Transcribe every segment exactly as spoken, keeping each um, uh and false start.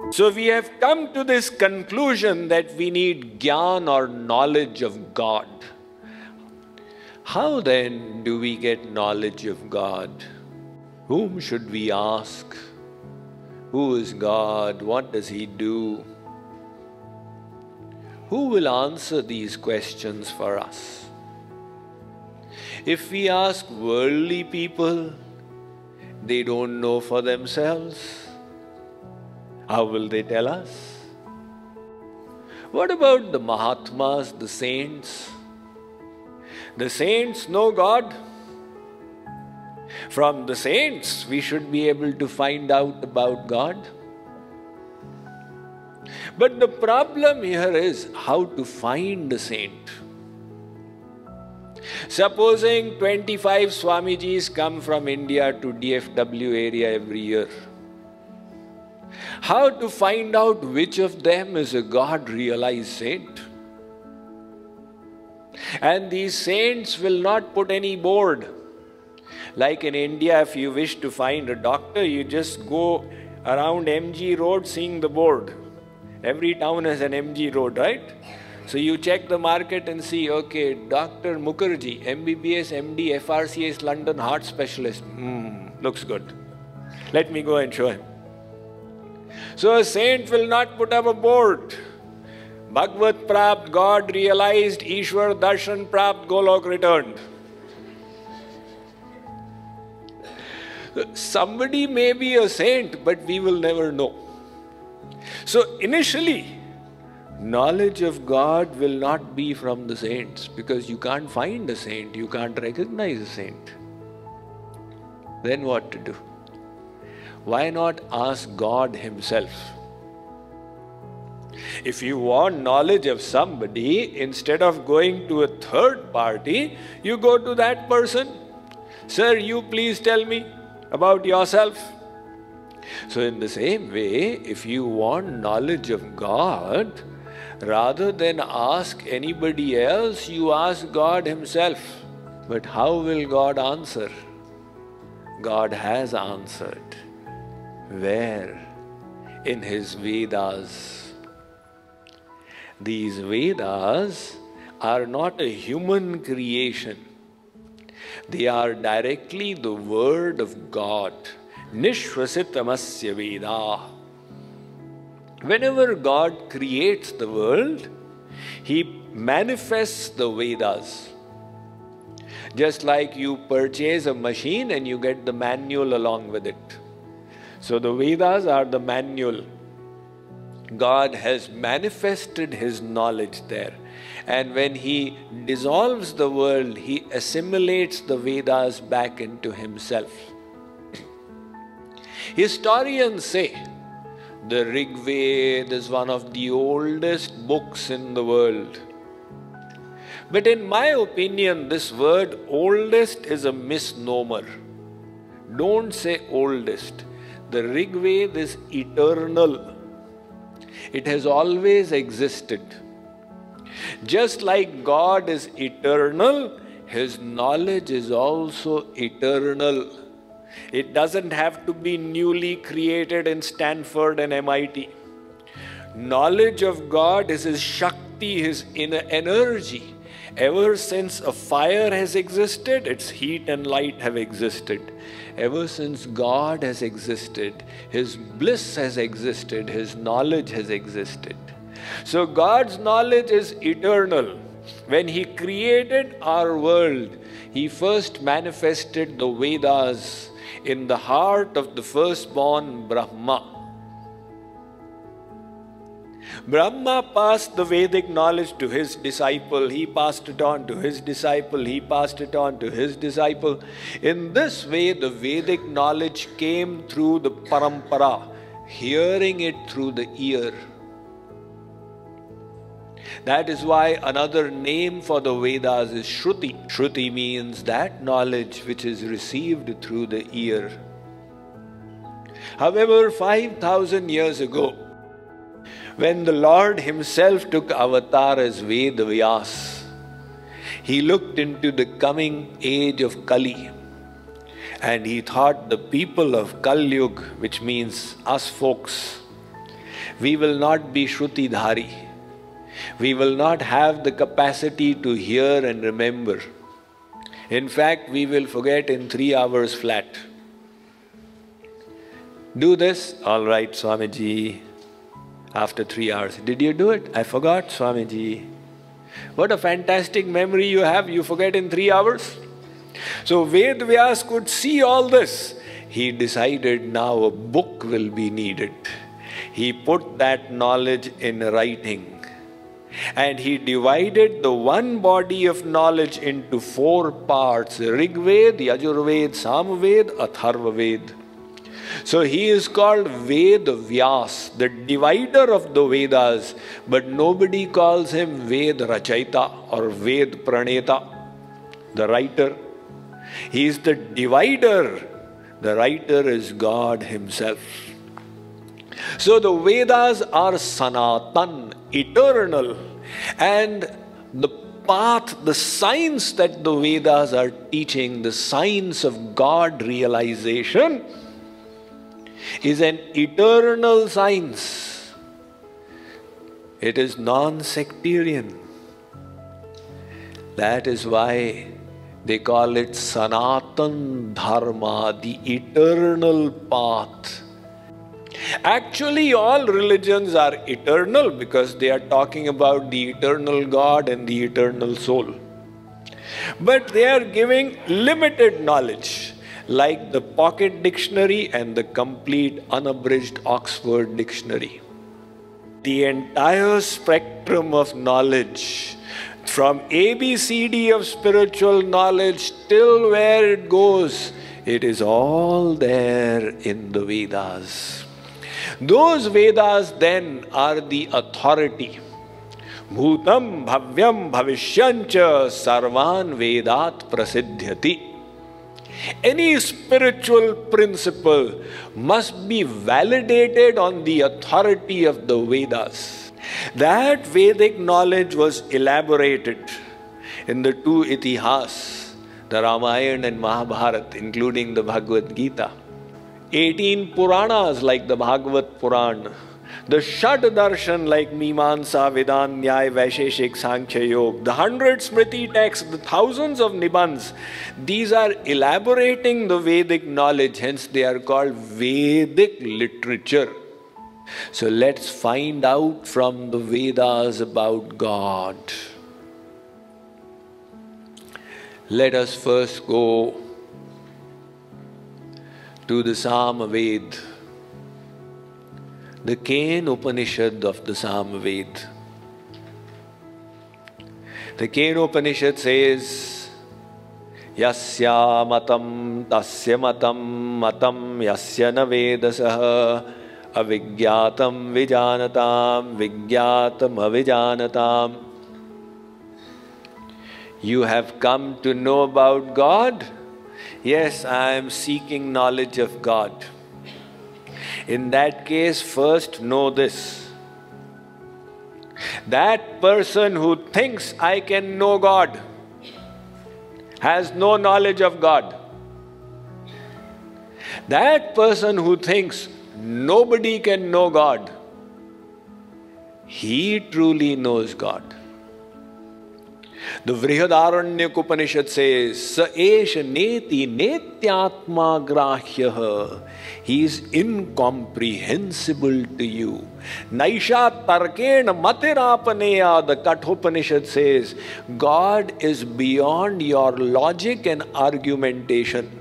So we have come to this conclusion that we need Gyan or knowledge of God. How then do we get knowledge of God? Whom should we ask? Who is God? What does He do? Who will answer these questions for us? If we ask worldly people, they don't know for themselves. How will they tell us? What about the Mahatmas, the saints? The saints know God. From the saints, we should be able to find out about God. But the problem here is how to find a saint. Supposing twenty-five Swamijis come from India to D F W area every year. How to find out which of them is a God-realized saint? And these saints will not put any board. Like in India, if you wish to find a doctor, you just go around M G Road seeing the board. Every town has an M G Road, right? So you check the market and see, okay, Doctor Mukherjee, M B B S, M D, F R C S, London heart specialist. Hmm, looks good. Let me go and show him. So a saint will not put up a board. Bhagavad Prapt, God realized, Ishwar Darshan Prapt, Golok returned. Somebody may be a saint, but we will never know. So initially, knowledge of God will not be from the saints, because you can't find a saint, you can't recognize a saint. Then what to do? Why not ask God Himself? If you want knowledge of somebody, instead of going to a third party, you go to that person. Sir, you please tell me about yourself. So in the same way, if you want knowledge of God, rather than ask anybody else, you ask God Himself. But how will God answer? God has answered. Where? In His Vedas. These Vedas are not a human creation. They are directly the word of God. Nishvasitamasya Veda. Whenever God creates the world, He manifests the Vedas. Just like you purchase a machine and you get the manual along with it. So the Vedas are the manual. God has manifested His knowledge there. And when He dissolves the world, He assimilates the Vedas back into Himself. Historians say the Rig Veda is one of the oldest books in the world. But in my opinion, this word oldest is a misnomer. Don't say oldest. The Rig Veda is eternal. It has always existed. Just like God is eternal, His knowledge is also eternal. It doesn't have to be newly created in Stanford and M I T. Knowledge of God is His Shakti, His inner energy. Ever since a fire has existed, its heat and light have existed. Ever since God has existed, His bliss has existed, His knowledge has existed. So God's knowledge is eternal. When He created our world, He first manifested the Vedas in the heart of the firstborn Brahma. Brahma passed the Vedic knowledge to his disciple, he passed it on to his disciple, he passed it on to his disciple. In this way, the Vedic knowledge came through the parampara, hearing it through the ear. That is why another name for the Vedas is Shruti. Shruti means that knowledge which is received through the ear. However, five thousand years ago, when the Lord Himself took avatar as Ved Vyas, He looked into the coming age of Kali and He thought the people of Kali Yuga, which means us folks, we will not be Shruti-dhari. We will not have the capacity to hear and remember. In fact, we will forget in three hours flat. Do this. All right, Swamiji. After three hours. Did you do it? I forgot, Swamiji. What a fantastic memory you have. You forget in three hours. So Ved Vyas could see all this. He decided now a book will be needed. He put that knowledge in writing. And he divided the one body of knowledge into four parts: Rig Ved, Yajurved, Samved, Atharvaved. So he is called Ved Vyas, the divider of the Vedas, but nobody calls him Ved Rachayita or Ved Praneta, the writer. He is the divider. The writer is God himself. So the Vedas are Sanatan, eternal, and the path, the science that the Vedas are teaching, the science of God realization, is an eternal science. It is non-sectarian. That is why they call it Sanatan Dharma, the eternal path. Actually, all religions are eternal because they are talking about the eternal God and the eternal soul. But they are giving limited knowledge, like the pocket dictionary and the complete unabridged Oxford dictionary. The entire spectrum of knowledge, from A B C D of spiritual knowledge till where it goes, it is all there in the Vedas. Those Vedas then are the authority. Bhutam bhavyam bhavishyancha sarvan vedat prasiddhyati. Any spiritual principle must be validated on the authority of the Vedas. That Vedic knowledge was elaborated in the two Itihas, the Ramayana and Mahabharata, including the Bhagavad Gita. eighteen Puranas like the Bhagavad Purana, the Shad Darshan like Mimamsa, Vedan, Nyaya, Vaisheshik, Sankhya, Yoga, the hundred Smriti texts, the thousands of Nibandhs, these are elaborating the Vedic knowledge, hence they are called Vedic literature. So let's find out from the Vedas about God. Let us first go to the Samaved, the Kena Upanishad of the Samaved. The Kena Upanishad says, Yasya matam tasya matam matam yasya na vedasaha avigyatam vijanatam vigyatam avijanatam. You have come to know about God? Yes, I am seeking knowledge of God. In that case, first know this. That person who thinks I can know God has no knowledge of God. That person who thinks nobody can know God, he truly knows God. The Vrihadaranyaka Upanishad says, Sa esha neti netyatma grahyaha. He is incomprehensible to you. Naisha tarkena matirapaneya. The Kathopanishad says, God is beyond your logic and argumentation.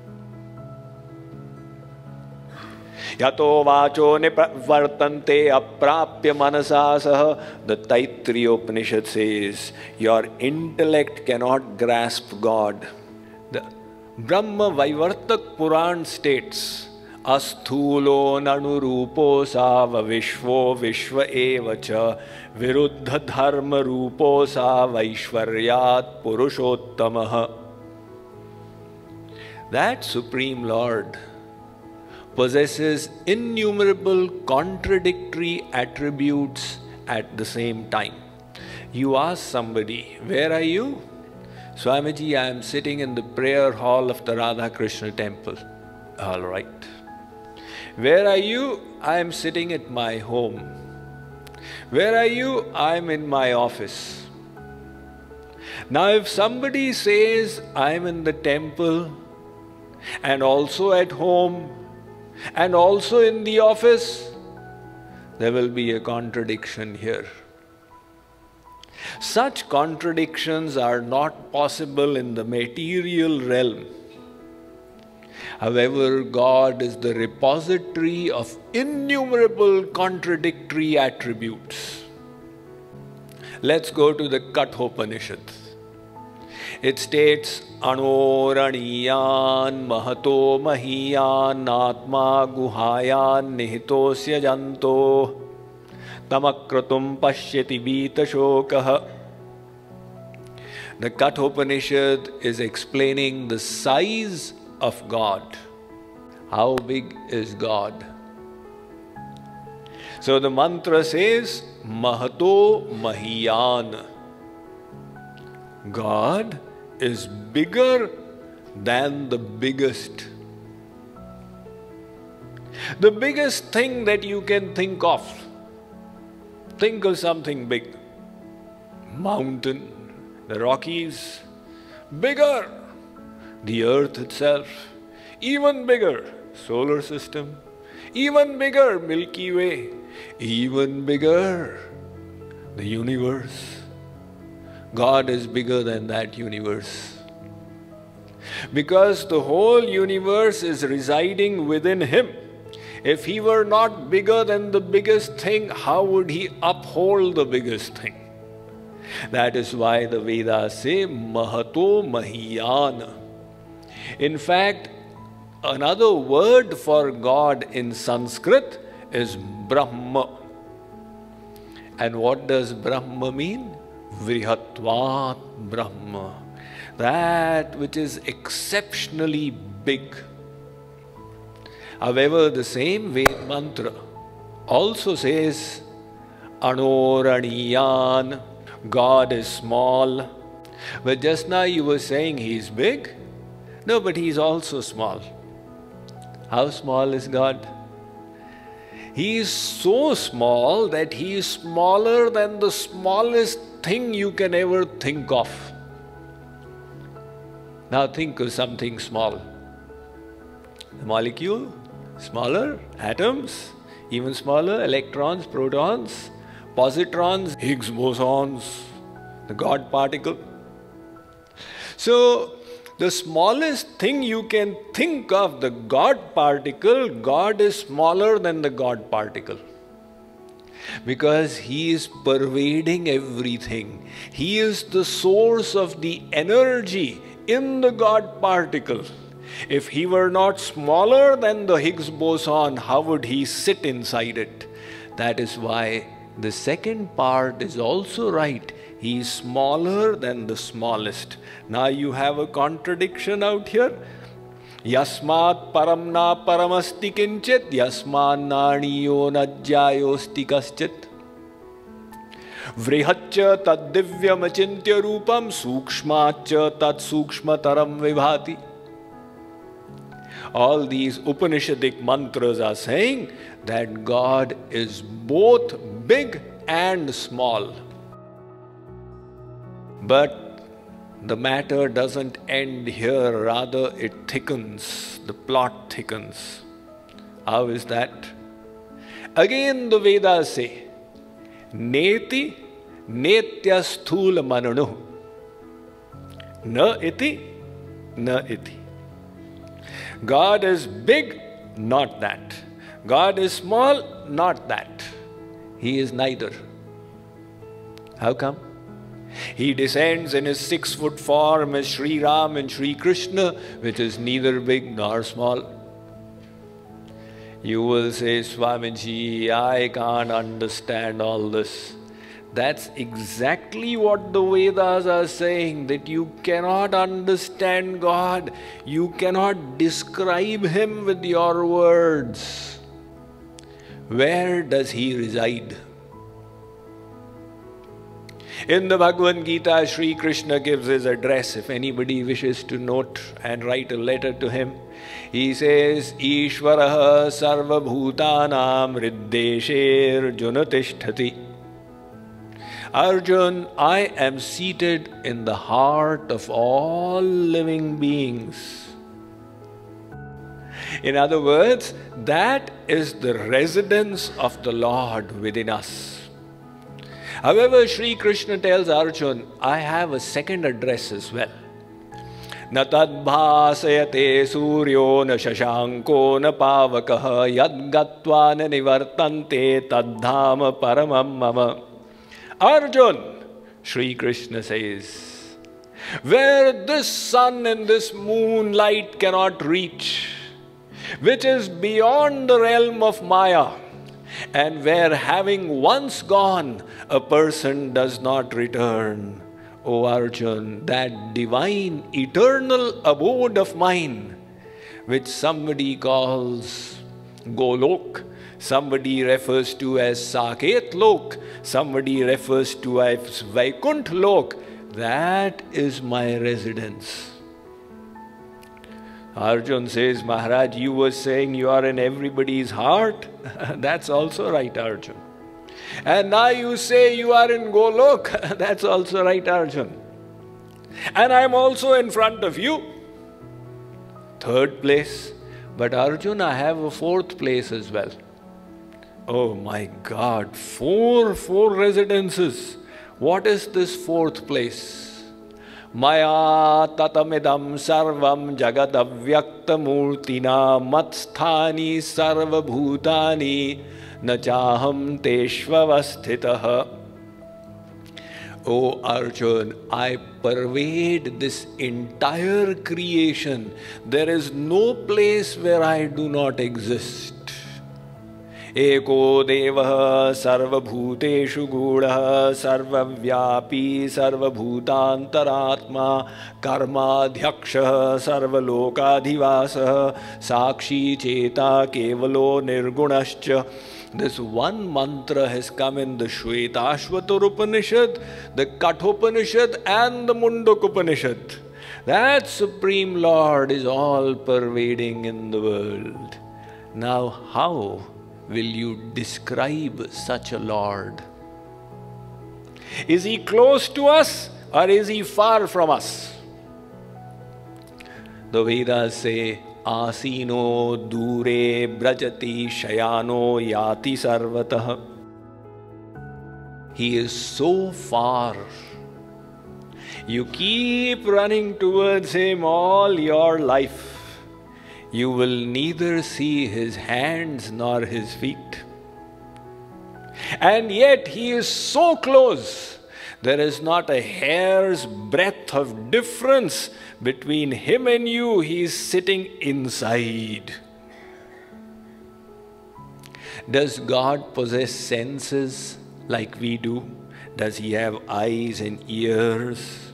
Yato vacho nivartante aprapya manasasaha. The Taittiriya Upanishad says, your intellect cannot grasp God. The Brahma Vaivartak Puran states, Asthulo nanurupo sava vishvo vishva evacha viruddha dharma rupo sava ishvaryat purushottamaha. That Supreme Lord possesses innumerable contradictory attributes at the same time. You ask somebody, where are you? Swamiji, I am sitting in the prayer hall of the Radha Krishna temple. All right. Where are you? I am sitting at my home. Where are you? I am in my office. Now if somebody says, I am in the temple and also at home and also in the office, there will be a contradiction here. Such contradictions are not possible in the material realm. However, God is the repository of innumerable contradictory attributes. Let's go to the Kathopanishad. It states, Anoraniyan mahato mahiyan atma guhayan nihitosya janto tamakratum pashyati vita shokaha. The Kathopanishad is explaining the size of God. How big is God? So the mantra says, Mahato Mahiyan. God is bigger than the biggest. The biggest thing that you can think of. Think of something big. Mountain, the Rockies, bigger. The earth itself, even bigger. Solar system, even bigger. Milky Way, even bigger. The universe. God is bigger than that universe. Because the whole universe is residing within Him. If He were not bigger than the biggest thing, how would He uphold the biggest thing? That is why the Vedas say, Mahato Mahiyan. In fact, another word for God in Sanskrit is Brahma. And what does Brahma mean? Vrihatvat Brahma. That which is exceptionally big. However, the same Ved mantra also says, Anoraniyan, God is small. But just now you were saying He is big. No, but He is also small. How small is God? He is so small that He is smaller than the smallest thing you can ever think of. Now think of something small. The molecule, smaller, atoms, even smaller, electrons, protons, positrons, Higgs bosons, the God particle. So, the smallest thing you can think of, the God particle, God is smaller than the God particle. Because He is pervading everything. He is the source of the energy in the God particle. If He were not smaller than the Higgs boson, how would He sit inside it? That is why the second part is also right. He is smaller than the smallest. Now you have a contradiction out here. Yasmat paramna paramasti kinchit, yasman naniyo najjayosti kaschit. Vrihatcha tad divyam achintya rupam, sukshmacha tad sukshmataram vibhati. All these Upanishadic mantras are saying that God is both big and small. But the matter doesn't end here, rather it thickens, the plot thickens. How is that? Again the Vedas say, Neti netya sthula mananu. Na iti, na iti. God is big, not that. God is small, not that. He is neither. How come? He descends in His six-foot form as Sri Ram and Sri Krishna, which is neither big nor small. You will say, Swamiji, I can't understand all this. That's exactly what the Vedas are saying, that you cannot understand God. You cannot describe Him with your words. Where does He reside? In the Bhagavad Gita, Sri Krishna gives his address. If anybody wishes to note and write a letter to him, he says, Ishvaraha sarva bhutanam riddesher junatishthati. Arjun, I am seated in the heart of all living beings. In other words, that is the residence of the Lord within us. However, Sri Krishna tells Arjun, I have a second address as well. Na tadbhasayate suryo na shashanko na pavakaha yad gatva na nivartante tadhama paramam mama. Arjun, Sri Krishna says, where this sun and this moonlight cannot reach, which is beyond the realm of Maya, and where having once gone, a person does not return. O Arjun, that divine eternal abode of mine, which somebody calls Golok, somebody refers to as Saket Lok, somebody refers to as Vaikunt Lok, that is my residence. Arjun says, Maharaj, you were saying you are in everybody's heart. That's also right, Arjun. And now you say you are in Golok. That's also right, Arjun. And I am also in front of you. Third place. But Arjun, I have a fourth place as well. Oh my God, four, four residences. What is this fourth place? Maya tatamidam sarvam jagadavyakta murtina matsthani sarva bhutani nachaham teshvavasthitaha. O Arjun, I pervade this entire creation. There is no place where I do not exist. Eko devaha sarvabhuteshu gudaha sarvavyapi sarvabhutantaratma karmadhyakshaha sarvalokadhivasaha sakshi cheta kevalo nirgunascha. This one mantra has come in the Shvetashvatar Upanishad, the Kathopanishad and the Mundokupanishad. That Supreme Lord is all pervading in the world. Now how will you describe such a Lord? Is he close to us or is he far from us? The Vedas say, Asino dure brajati shayano yati sarvatah. He is so far. You keep running towards him all your life. You will neither see his hands nor his feet. And yet he is so close. There is not a hair's breadth of difference between him and you. He is sitting inside. Does God possess senses like we do? Does he have eyes and ears?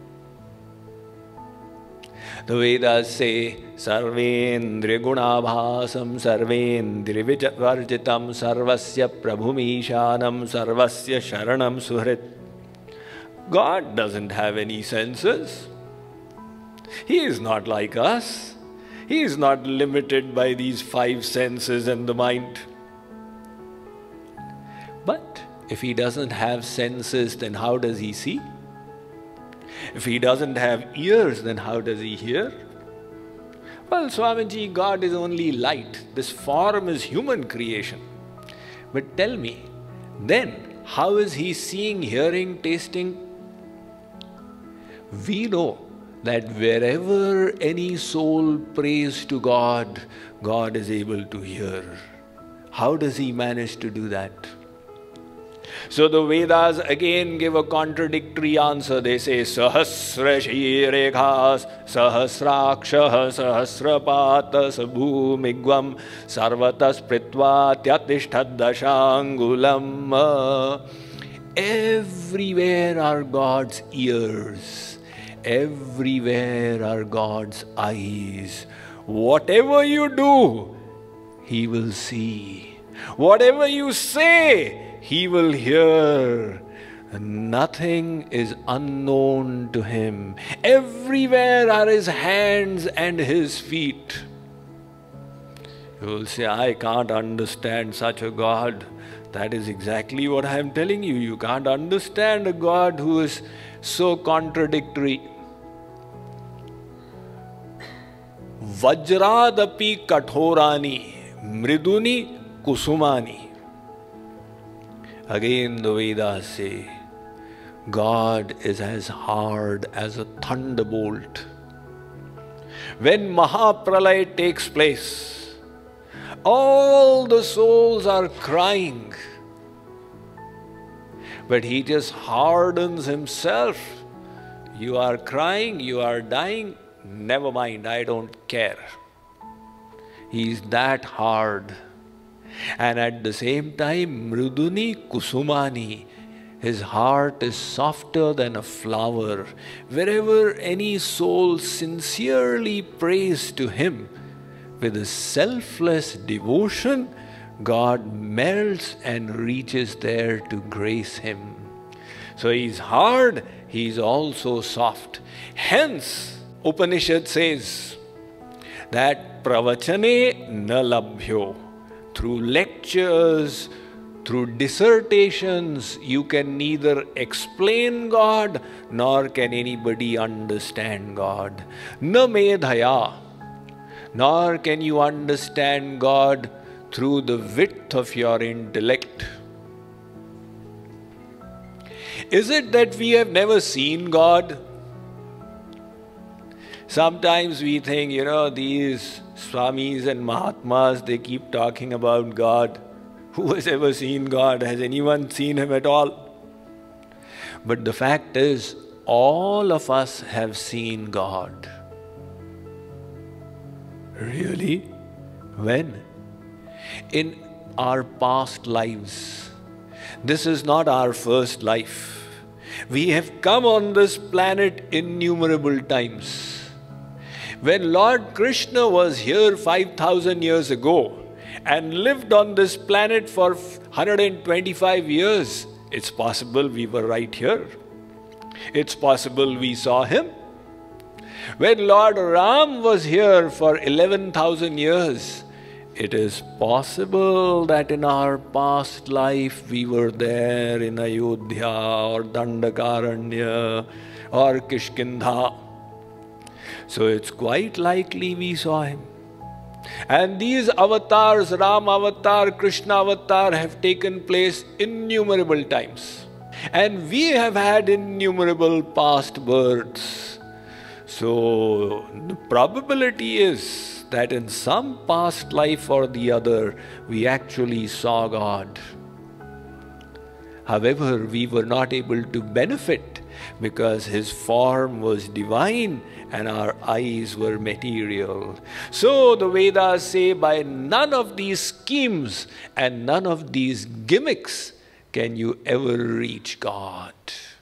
The Vedas say, Sarvendriya gunabhasam sarvendriya varjitam sarvasya prabhumishanam sarvasya sharanam suhrit. God doesn't have any senses. He is not like us. He is not limited by these five senses and the mind. But if he doesn't have senses, then how does he see? If he doesn't have ears, then how does he hear? Well, Swamiji, God is only light. This form is human creation. But tell me, then how is he seeing, hearing, tasting? We know that wherever any soul prays to God, God is able to hear. How does he manage to do that? So the Vedas again give a contradictory answer. They say, Sahasra Shirekhas, Sahasrakshah, Sahasrapata, Sabhumigvam, Sarvatas Pritva, Tyatishthad Dashangulam. Everywhere are God's ears. Everywhere are God's eyes. Whatever you do, he will see. Whatever you say, he will hear. Nothing is unknown to him. Everywhere are his hands and his feet. You will say, I can't understand such a God. That is exactly what I am telling you. You can't understand a God who is so contradictory. Vajradapi kathorani, mriduni kusumani. Again the Vedas say, God is as hard as a thunderbolt. When Mahapralaya takes place, all the souls are crying, but he just hardens himself. You are crying, you are dying, never mind, I don't care. He is that hard. And at the same time, mriduni kusumani, his heart is softer than a flower. Wherever any soul sincerely prays to him with a selfless devotion, God melts and reaches there to grace him. So he is hard, he is also soft. Hence, Upanishad says that pravachane na labhyo. Through lectures, through dissertations, you can neither explain God nor can anybody understand God. Na medhaya, nor can you understand God through the width of your intellect. Is it that we have never seen God? Sometimes we think, you know, these Swamis and Mahatmas, they keep talking about God. Who has ever seen God? Has anyone seen him at all? But the fact is, all of us have seen God. Really? When? In our past lives. This is not our first life. We have come on this planet innumerable times. When Lord Krishna was here five thousand years ago and lived on this planet for one hundred twenty-five years, it's possible we were right here. It's possible we saw him. When Lord Ram was here for eleven thousand years, it is possible that in our past life we were there in Ayodhya or Dandakaranya or Kishkindha. So it's quite likely we saw him. And these avatars, Ram avatar, Krishna avatar, have taken place innumerable times. And we have had innumerable past births. So the probability is that in some past life or the other, we actually saw God. However, we were not able to benefit because his form was divine and our eyes were material. So the Vedas say, by none of these schemes and none of these gimmicks can you ever reach God.